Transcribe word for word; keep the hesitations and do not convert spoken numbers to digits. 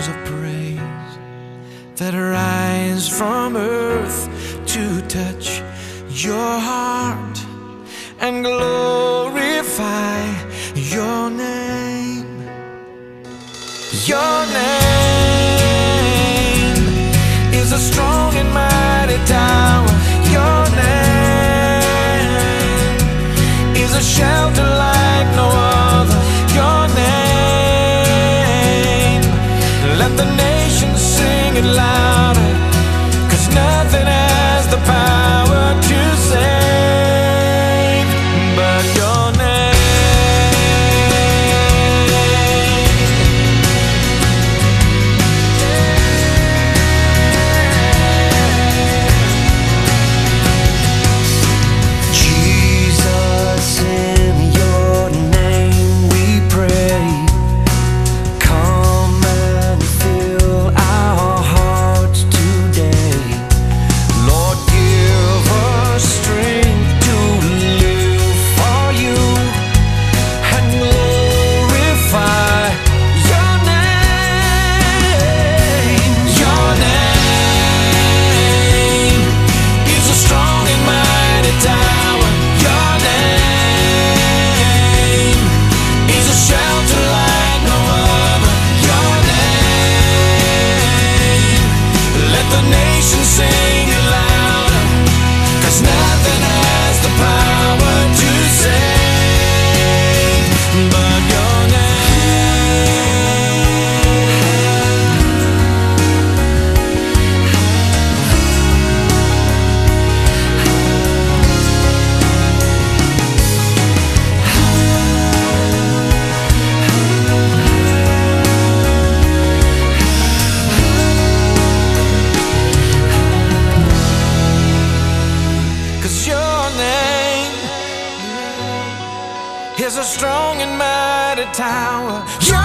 songs of praise that rise from earth to touch your heart and glorify your name. Your name is a strong and mighty tower. Your name is a shelter like no other. Your name, let the nations sing it louder, 'cause nothing has the power to save but your name. 'Cause your name is a strong and mighty tower. Your